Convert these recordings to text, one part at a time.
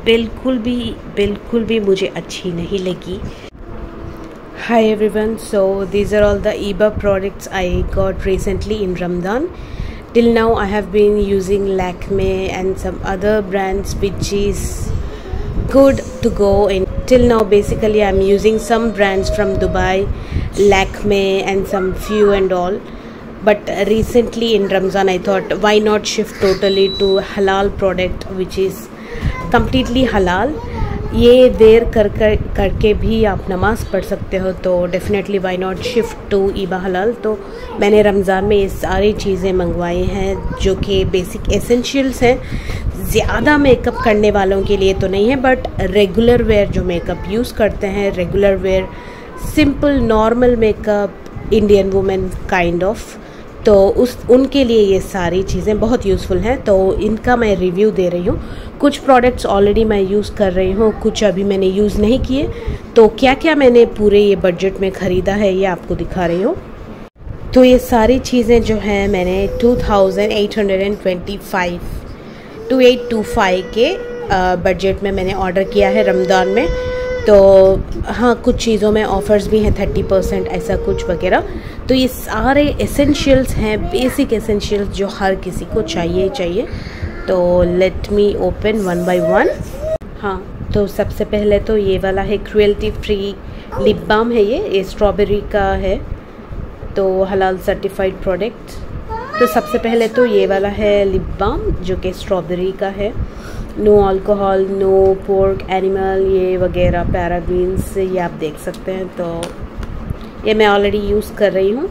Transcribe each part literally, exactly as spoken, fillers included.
बिल्कुल भी बिल्कुल भी मुझे अच्छी नहीं लगी। Hi everyone, so these are all the Eba products I got recently in Ramadan. Till now I have been using Lakme and some other brands which is good to go in. Till now basically I'm using some brands from Dubai, Lakme and some few and all. But recently in Ramzan I thought why not shift totally to halal product which is completely halal. ये देर कर कर करके भी आप नमाज़ पढ़ सकते हो, तो definitely why not shift to Iba Halal. तो मैंने रमज़ान में ये सारी चीज़ें मंगवाई हैं जो कि बेसिक एसेंशियल्स हैं। ज़्यादा मेकअप करने वालों के लिए तो नहीं है, बट रेगुलर वेयर जो मेकअप यूज़ करते हैं, regular wear simple normal makeup Indian women kind of, तो उस उनके लिए ये सारी चीज़ें बहुत यूज़फुल हैं। तो इनका मैं रिव्यू दे रही हूँ। कुछ प्रोडक्ट्स ऑलरेडी मैं यूज़ कर रही हूँ, कुछ अभी मैंने यूज़ नहीं किए। तो क्या क्या मैंने पूरे ये बजट में ख़रीदा है ये आपको दिखा रही हूँ। तो ये सारी चीज़ें जो हैं मैंने two thousand eight hundred twenty five two eight two five के बजट में मैंने ऑर्डर किया है रमज़ान में। तो हाँ, कुछ चीज़ों में ऑफ़र्स भी हैं थर्टी परसेंट ऐसा कुछ वगैरह। तो ये सारे एसेंशियल्स हैं, बेसिक एसेंशियल्स जो हर किसी को चाहिए चाहिए। तो let me open one by one. हाँ, तो सबसे पहले तो ये वाला है क्रुएल्टी फ्री लिप बाम है। ये ये स्ट्रॉबेरी का है, तो हलाल सर्टिफाइड प्रोडक्ट। तो सबसे पहले तो ये वाला है लिप बाम जो कि स्ट्रॉबेरी का है। No alcohol, no pork animal ये वगैरह पैराबीन्स ये आप देख सकते हैं। तो ये मैं ऑलरेडी यूज़ कर रही हूँ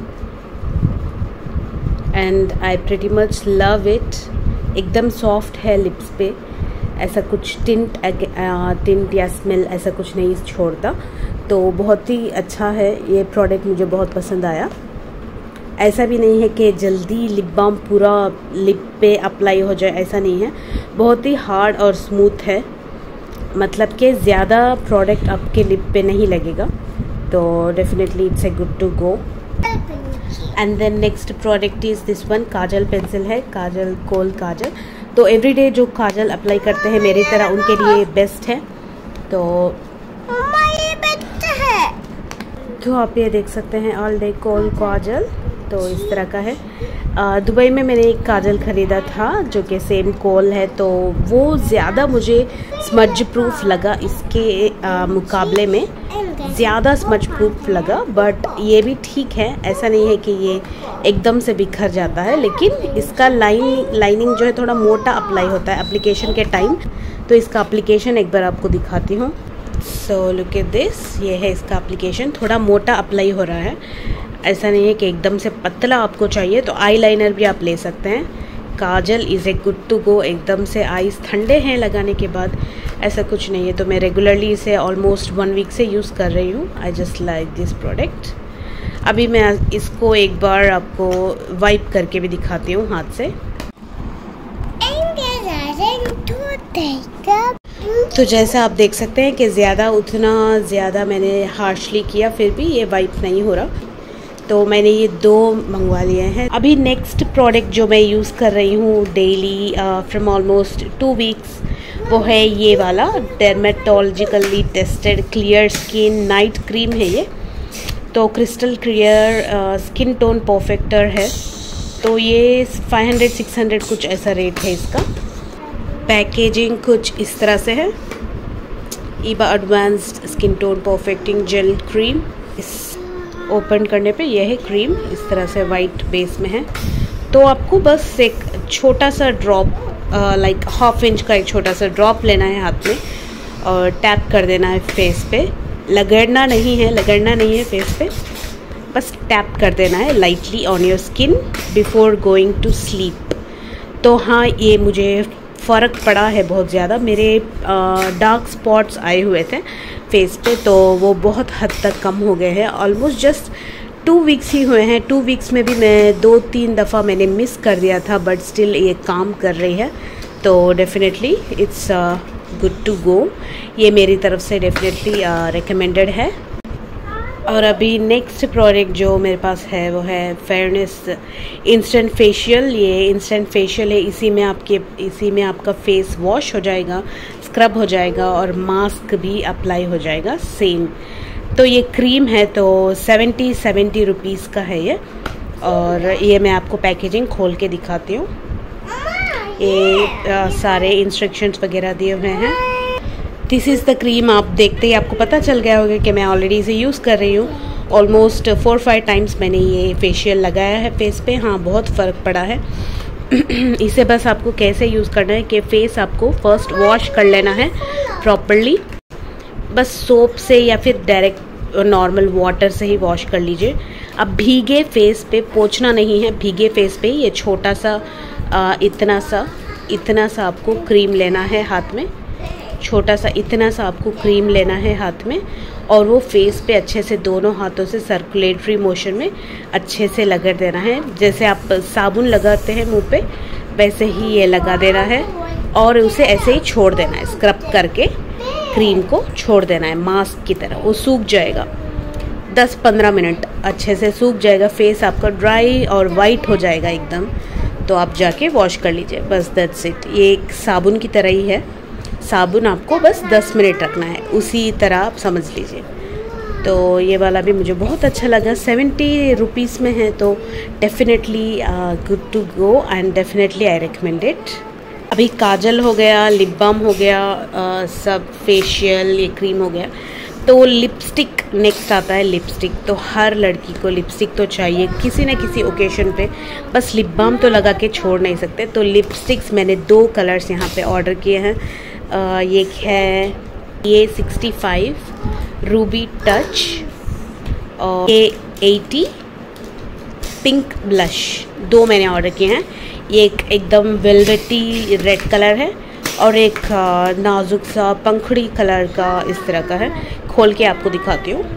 and I pretty much love it. एकदम सॉफ्ट है लिप्स पे, ऐसा कुछ टिंट टिंट या स्मेल ऐसा कुछ नहीं छोड़ता। तो बहुत ही अच्छा है ये प्रोडक्ट, मुझे बहुत पसंद आया। ऐसा भी नहीं है कि जल्दी लिप बाम पूरा लिप पे अप्लाई हो जाए, ऐसा नहीं है। बहुत ही हार्ड और स्मूथ है, मतलब कि ज़्यादा प्रोडक्ट आपके लिप पे नहीं लगेगा। तो definitely it's a good to go. And then next product is this one, kajal pencil है, काजल कोल काजल। तो एवरीडे जो काजल अप्लाई करते हैं मेरी तरह उनके लिए बेस्ट है। तो ये बेस्ट है। तो आप ये देख सकते हैं ऑल डे कोल काजल, तो इस तरह का है। दुबई में मैंने एक काजल ख़रीदा था जो कि सेम कोल है, तो वो ज़्यादा मुझे स्मज प्रूफ लगा, इसके आ, मुकाबले में ज़्यादा स्मज प्रूफ लगा। बट ये भी ठीक है, ऐसा नहीं है कि ये एकदम से बिखर जाता है, लेकिन इसका लाइन लाइनिंग जो है थोड़ा मोटा अप्लाई होता है एप्लीकेशन के टाइम। तो इसका एप्लीकेशन एक बार आपको दिखाती हूँ। सो लुक एट दिस, ये है इसका एप्लीकेशन, थोड़ा मोटा अप्लाई हो रहा है, ऐसा नहीं है कि एकदम से पतला आपको चाहिए। तो आई लाइनर भी आप ले सकते हैं। Kajal is a good to go, एकदम से आईज ठंडे हैं लगाने के बाद, ऐसा कुछ नहीं है। तो मैं रेगुलरली इसे ऑलमोस्ट वन वीक से यूज़ कर रही हूँ। I just like this product. अभी मैं इसको एक बार आपको वाइप करके भी दिखाती हूँ हाथ से। तो जैसा आप देख सकते हैं कि ज़्यादा उतना ज़्यादा मैंने हार्शली किया, फिर भी ये वाइप नहीं हो रहा। तो मैंने ये दो मंगवा लिए हैं। अभी नेक्स्ट प्रोडक्ट जो मैं यूज़ कर रही हूँ daily from almost two weeks, वो है ये वाला dermatologically tested clear skin night cream है ये। तो crystal clear skin tone perfector है। तो ये फाइव हंड्रेड सिक्स हंड्रेड कुछ ऐसा रेट है इसका। पैकेजिंग कुछ इस तरह से है। Iba advanced skin tone perfecting gel cream. इस ओपन करने पे यह है क्रीम, इस तरह से वाइट बेस में है। तो आपको बस एक छोटा सा ड्रॉप लाइक हाफ इंच का एक छोटा सा ड्रॉप लेना है हाथ में और टैप कर देना है फेस पे। लगड़ना नहीं है, लगड़ना नहीं है फेस पे, बस टैप कर देना है lightly on your skin before going to sleep. तो हाँ, ये मुझे फ़र्क पड़ा है बहुत ज़्यादा। मेरे डार्क स्पॉट्स आए हुए थे फेस पे, तो वो बहुत हद तक कम हो गए हैं। ऑलमोस्ट जस्ट टू वीक्स ही हुए हैं। टू वीक्स में भी मैं दो तीन दफ़ा मैंने मिस कर दिया था, बट स्टिल ये काम कर रही है। तो definitely it's good to go. ये मेरी तरफ से डेफिनेटली रिकमेंडेड है। और अभी नेक्स्ट प्रोडक्ट जो मेरे पास है वो है फेयरनेस इंस्टेंट फेशियल। ये इंस्टेंट फेशियल है, इसी में आपके इसी में आपका फेस वॉश हो जाएगा, स्क्रब हो जाएगा और मास्क भी अप्लाई हो जाएगा सेम। तो ये क्रीम है तो सेवेंटी सेवेंटी रुपीज़ का है ये। और ये मैं आपको पैकेजिंग खोल के दिखाती हूँ। ये आ, सारे इंस्ट्रक्शंस वगैरह दिए हुए हैं। This is the cream. आप देखते ही आपको पता चल गया होगा कि मैं ऑलरेडी इसे यूज़ कर रही हूँ। ऑलमोस्ट फोर फाइव टाइम्स मैंने ये फेशियल लगाया है फेस पे। हाँ, बहुत फ़र्क पड़ा है। इसे बस आपको कैसे यूज़ करना है कि फेस आपको फर्स्ट वॉश कर लेना है प्रॉपरली। बस सोप से या फिर डायरेक्ट नॉर्मल वाटर से ही वॉश कर लीजिए। अब भीगे फेस पे पोंछना नहीं है। भीगे फेस पे ये छोटा सा आ, इतना सा इतना सा आपको क्रीम लेना है हाथ में। छोटा सा इतना सा आपको क्रीम लेना है हाथ में और वो फेस पे अच्छे से दोनों हाथों से सर्कुलेटरी मोशन में अच्छे से लगा देना है। जैसे आप साबुन लगाते हैं मुंह पे वैसे ही ये लगा देना है और उसे ऐसे ही छोड़ देना है। स्क्रब करके क्रीम को छोड़ देना है मास्क की तरह। वो सूख जाएगा दस पंद्रह मिनट अच्छे से सूख जाएगा। फेस आपका ड्राई और वाइट हो जाएगा एकदम। तो आप जाके वॉश कर लीजिए। बस दैट्स इट। ये एक साबुन की तरह ही है। साबुन आपको बस दस मिनट रखना है, उसी तरह आप समझ लीजिए। तो ये वाला भी मुझे बहुत अच्छा लगा। सेवेंटी रुपीज़ में है तो definitely good to go and definitely I recommend it. अभी काजल हो गया, लिप बाम हो गया, uh, सब फेशियल, ये क्रीम हो गया। तो लिपस्टिक नेक्स्ट आता है। लिपस्टिक तो हर लड़की को लिपस्टिक तो चाहिए किसी न किसी ओकेशन पे। बस लिप बाम तो लगा के छोड़ नहीं सकते। तो लिपस्टिक्स मैंने दो कलर्स यहाँ पे ऑर्डर किए हैं। Uh, ये है ये सिक्सटी फाइव रूबी टच और ये एटी पिंक ब्लश। दो मैंने ऑर्डर किए हैं। ये एक एकदम वेलवेटी रेड कलर है और एक uh, नाजुक सा पंखड़ी कलर का इस तरह का है। खोल के आपको दिखाती हूँ।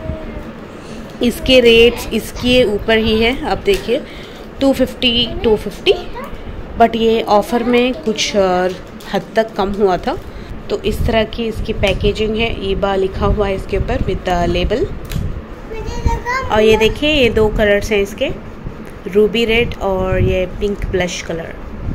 इसके रेट्स इसके ऊपर ही है। आप देखिए two fifty two fifty, but ये ऑफ़र में कुछ uh, हद तक कम हुआ था। तो इस तरह की इसकी पैकेजिंग है। ईबा लिखा हुआ है इसके ऊपर विद लेबल। और ये देखिए ये दो कलर्स हैं इसके, रूबी रेड और ये पिंक ब्लश कलर।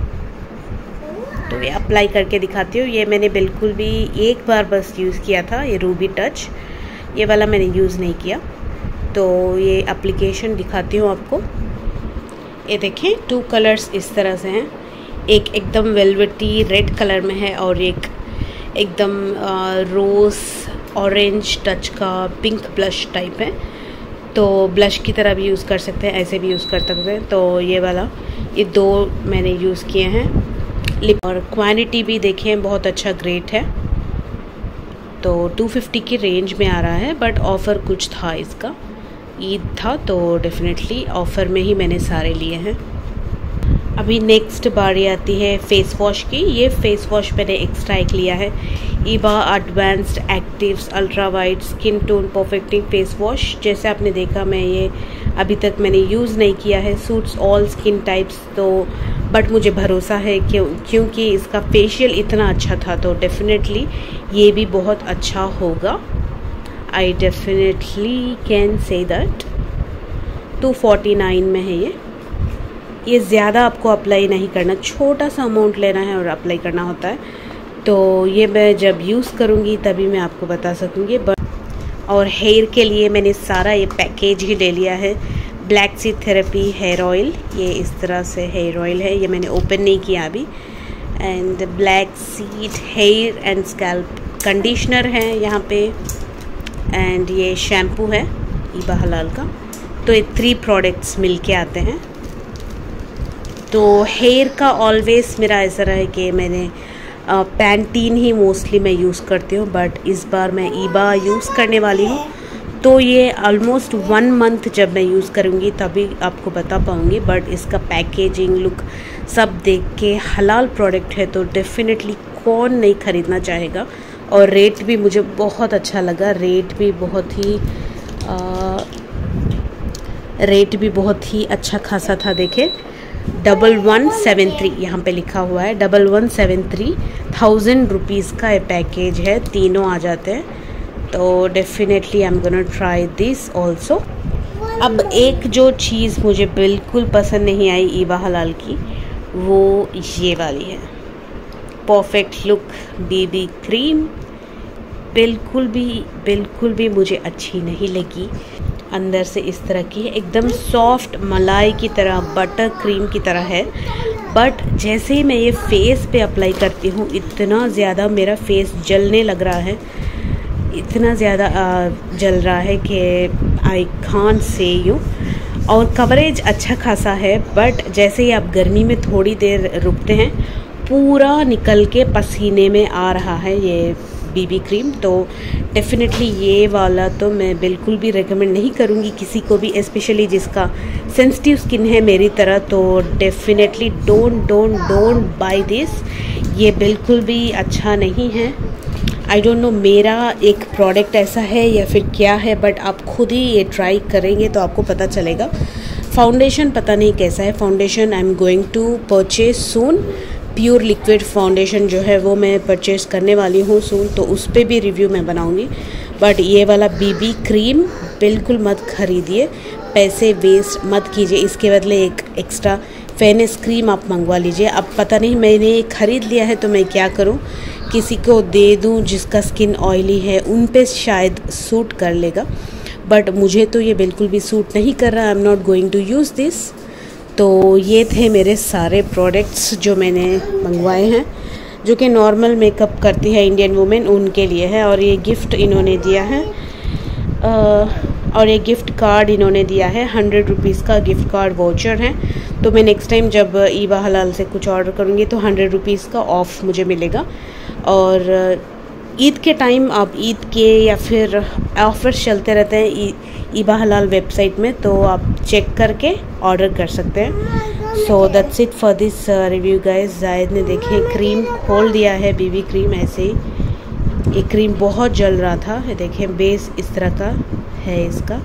तो ये अप्लाई करके दिखाती हूँ। ये मैंने बिल्कुल भी एक बार बस यूज़ किया था ये रूबी टच। ये वाला मैंने यूज़ नहीं किया। तो ये एप्लीकेशन दिखाती हूँ आपको। ये देखें टू कलर्स इस तरह से हैं। एक एकदम वेलवेटी रेड कलर में है और एक एकदम रोज़ ऑरेंज टच का पिंक ब्लश टाइप है। तो ब्लश की तरह भी यूज़ कर सकते हैं, ऐसे भी यूज़ कर सकते हैं। तो ये वाला ये दो मैंने यूज़ किए हैं लिप। और क्वांटिटी भी देखें बहुत अच्छा ग्रेट है। तो टू फिफ्टी की रेंज में आ रहा है, बट ऑफ़र कुछ था इसका, ईद था तो डेफिनेटली ऑफ़र में ही मैंने सारे लिए हैं। अभी नेक्स्ट बारी आती है फेस वॉश की। ये फेस वॉश मैंने एक्स्ट्रा एक लिया है, Iba advanced actives ultra white skin tone perfecting face wash. जैसे आपने देखा मैं ये अभी तक मैंने यूज़ नहीं किया है। Suits all skin types. तो बट मुझे भरोसा है कि क्योंकि इसका फेशियल इतना अच्छा था तो डेफिनेटली ये भी बहुत अच्छा होगा। I definitely can say that. Two forty nine में है ये। ये ज़्यादा आपको अप्लाई नहीं करना, छोटा सा अमाउंट लेना है और अप्लाई करना होता है। तो ये मैं जब यूज़ करूँगी तभी मैं आपको बता सकूँगी। बट और हेयर के लिए मैंने सारा ये पैकेज ही ले लिया है। Black seed therapy hair oil, ये इस तरह से हेयर ऑयल है, ये मैंने ओपन नहीं किया अभी। And black seed hair and scalp conditioner है यहाँ पे। एंड ये शैम्पू है ईबा हलाल का। तो ये थ्री प्रोडक्ट्स मिल के आते हैं। तो हेयर का ऑलवेज़ मेरा ऐसा रहा है कि मैंने पैंटीन ही मोस्टली मैं यूज़ करती हूँ, बट इस बार मैं ईबा यूज़ करने वाली हूँ। तो ये ऑलमोस्ट वन मंथ जब मैं यूज़ करूँगी तभी आपको बता पाऊँगी। बट इसका पैकेजिंग लुक सब देख के हलाल प्रोडक्ट है तो डेफिनेटली कौन नहीं ख़रीदना चाहेगा। और रेट भी मुझे बहुत अच्छा लगा। रेट भी बहुत ही आ, रेट भी बहुत ही अच्छा खासा था। देखे डबल वन सेवन थ्री यहाँ पे लिखा हुआ है। Double one seven three thousand rupees का ये पैकेज है, तीनों आ जाते हैं। तो definitely I am gonna try this also. अब एक जो चीज़ मुझे बिल्कुल पसंद नहीं आई ईबा हलाल की वो ये वाली है। परफेक्ट लुक बीबी क्रीम बिल्कुल भी बिल्कुल भी मुझे अच्छी नहीं लगी। अंदर से इस तरह की है, एकदम सॉफ्ट मलाई की तरह, बटर क्रीम की तरह है। बट जैसे ही मैं ये फेस पे अप्लाई करती हूँ इतना ज़्यादा मेरा फेस जलने लग रहा है, इतना ज़्यादा जल रहा है कि आई कांट से यू। और कवरेज अच्छा खासा है, बट जैसे ही आप गर्मी में थोड़ी देर रुकते हैं पूरा निकल के पसीने में आ रहा है ये बीबी क्रीम। तो डेफिनेटली ये वाला तो मैं बिल्कुल भी रेकमेंड नहीं करूँगी किसी को भी, स्पेशली जिसका सेंसिटिव स्किन है मेरी तरह। तो definitely don't don't don't buy this, ये बिल्कुल भी अच्छा नहीं है। आई डोंट नो मेरा एक प्रोडक्ट ऐसा है या फिर क्या है, बट आप खुद ही ये ट्राई करेंगे तो आपको पता चलेगा। फाउंडेशन पता नहीं कैसा है, foundation I am going to purchase soon. Pure liquid foundation जो है वो मैं परचेज़ करने वाली हूँ सून, तो उस पर भी रिव्यू मैं बनाऊँगी। बट ये वाला बीबी क्रीम बिल्कुल मत खरीदिए, पैसे वेस्ट मत कीजिए। इसके बदले एक एक्स्ट्रा फेयरनेस क्रीम आप मंगवा लीजिए। अब पता नहीं मैंने ख़रीद लिया है तो मैं क्या करूँ, किसी को दे दूँ जिसका स्किन ऑयली है, उन पे शायद सूट कर लेगा। बट मुझे तो ये बिल्कुल भी सूट नहीं कर रहा। I am not going to use this. तो ये थे मेरे सारे प्रोडक्ट्स जो मैंने मंगवाए हैं, जो कि नॉर्मल मेकअप करती है इंडियन वुमेन, उनके लिए है। और ये गिफ्ट इन्होंने दिया है, आ, और ये गिफ्ट कार्ड इन्होंने दिया है, हंड्रेड रुपीज़ का गिफ्ट कार्ड वाउचर है। तो मैं नेक्स्ट टाइम जब ईबा हलाल से कुछ ऑर्डर करूँगी तो हंड्रेड रुपीज़ का ऑफ़ मुझे मिलेगा। और ईद के टाइम आप ईद के या फिर ऑफर्स चलते रहते हैं ईबा हलाल वेबसाइट में, तो आप चेक करके ऑर्डर कर सकते हैं। So that's it for this review guys. जायद ने देखे क्रीम खोल दिया है, बीबी क्रीम ऐसे ही। ये क्रीम बहुत जल रहा था, देखें बेस इस तरह का है इसका।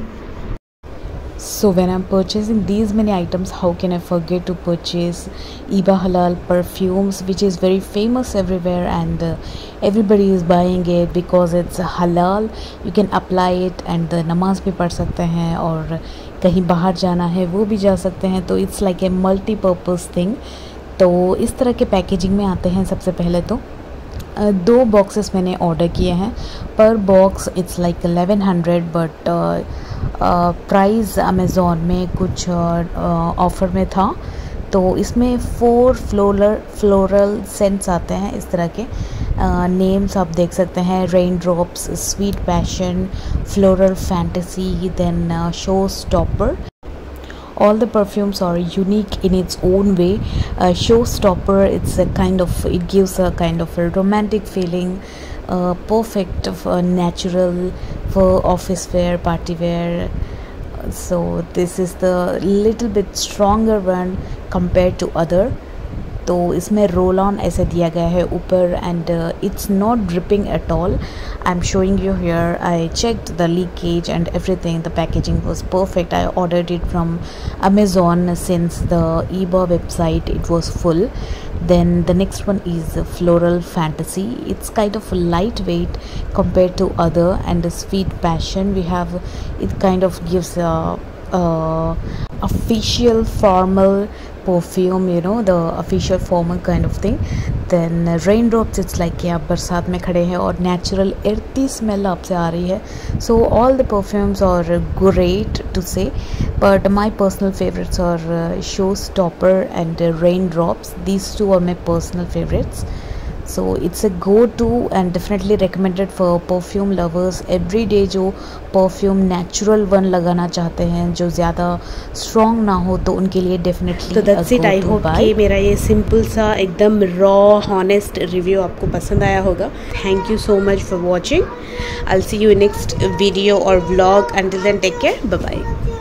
So when I'm purchasing these many items, how can I forget to purchase Iba Halal perfumes, which is very famous everywhere, and uh, everybody is buying it because it's halal. You can apply it and the namaz भी पढ़ सकते हैं, और कहीं बाहर जाना है वो भी जा सकते हैं। तो it's like a multi-purpose thing। तो इस तरह के पैकेजिंग में आते हैं। सबसे पहले तो दो बॉक्सेस मैंने ऑर्डर किए हैं, पर box it's like eleven hundred, but price Amazon में कुछ ऑफ़र में था। तो इसमें फोर फ्लोरल फ्लोरल सेंट्स आते हैं इस तरह के। नेम्स आप देख सकते हैं, rain drops, sweet passion, floral fantasy, then show stopper. All the perfumes are unique in its own way. uh, Showstopper, it's a kind of, it gives a kind of a romantic feeling, uh, perfect for natural, for office wear, party wear. So this is the little bit stronger one compared to other. तो इसमें roll on ऐसे दिया गया है ऊपर, and it's not dripping at all. I am showing you here, I checked the leakage and everything, the packaging was perfect. I ordered it from Amazon since the Iba website it was full. Then the next one is Floral Fantasy. It's kind of light weight compared to other, and the Sweet Passion we have, it kind of gives a, a official formal perfume, you know, the official formal kind of thing. Then uh, Raindrops, it's like कि आप बरसात में खड़े हैं और natural earthy smell आपसे आ रही है. So all the perfumes are great to say, but my personal favorites are uh, Showstopper and uh, Raindrops. These two are my personal favorites. So it's a go-to and definitely recommended for perfume lovers. Every day जो perfume natural one लगाना चाहते हैं, जो ज़्यादा strong ना हो, तो उनके लिए definitely तो that's it. I hope कि मेरा ये simple सा एकदम raw honest review आपको पसंद आया होगा. Thank you so much for watching. I'll see you in next video or vlog. Until then, take care. Bye bye.